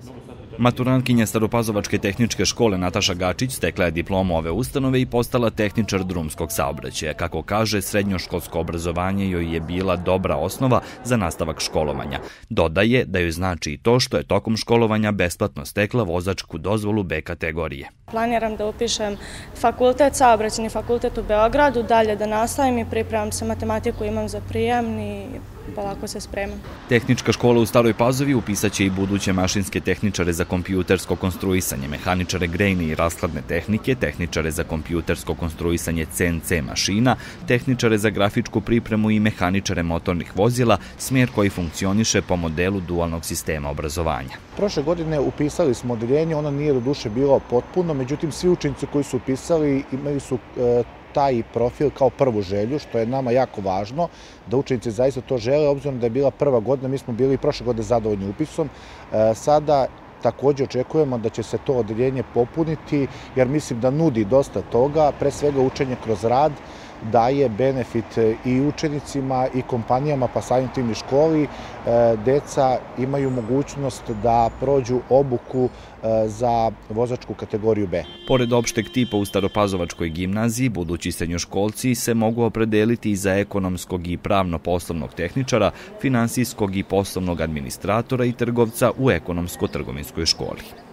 Maturantkinja Staropazovačke tehničke škole Nataša Gačić stekla je diplomu ove ustanove i postala tehničar drumskog saobraćaja. Kako kaže, srednjoškolsko obrazovanje joj je bila dobra osnova za nastavak školovanja. Dodaje da joj znači i to što je tokom školovanja besplatno stekla vozačku dozvolu B kategorije. Planiram da upišem saobraćajni fakultet u Beogradu, dalje da nastavim i pripremam se matematiku, imam za prijem i polako se spremam. Tehnička škola u Staroj Pazovi upisaće i buduće mašinske tehničare za kompjutersko konstruisanje, mehaničare grejne i rashladne tehnike, tehničare za kompjutersko konstruisanje CNC mašina, tehničare za grafičku pripremu i mehaničare motornih vozila, smjer koji funkcioniše po modelu dualnog sistema obrazovanja. Prošle godine upisali smo odeljenje, ono nije do duše bilo potpuno, međutim svi učenici koji su upisali imali su taj profil kao prvu želju, što je nama jako važno, da učenici zaista to žele, obzirom da je bila prva godina, mi smo bili i prošle godine zadovoljni upisom. Sada također očekujemo da će se to odeljenje popuniti, jer mislim da nudi dosta toga, pre svega učenje kroz rad, daje benefit i učenicima i kompanijama, pa samim tim i školi. Deca imaju mogućnost da prođu obuku za vozačku kategoriju B. Pored opšteg tipa u Staropazovačkoj gimnaziji, budući srednjoškolci se mogu opredeliti i za ekonomskog i pravno-poslovnog tehničara, finansijskog i poslovnog administratora i trgovca u ekonomsko-trgovinskoj školi.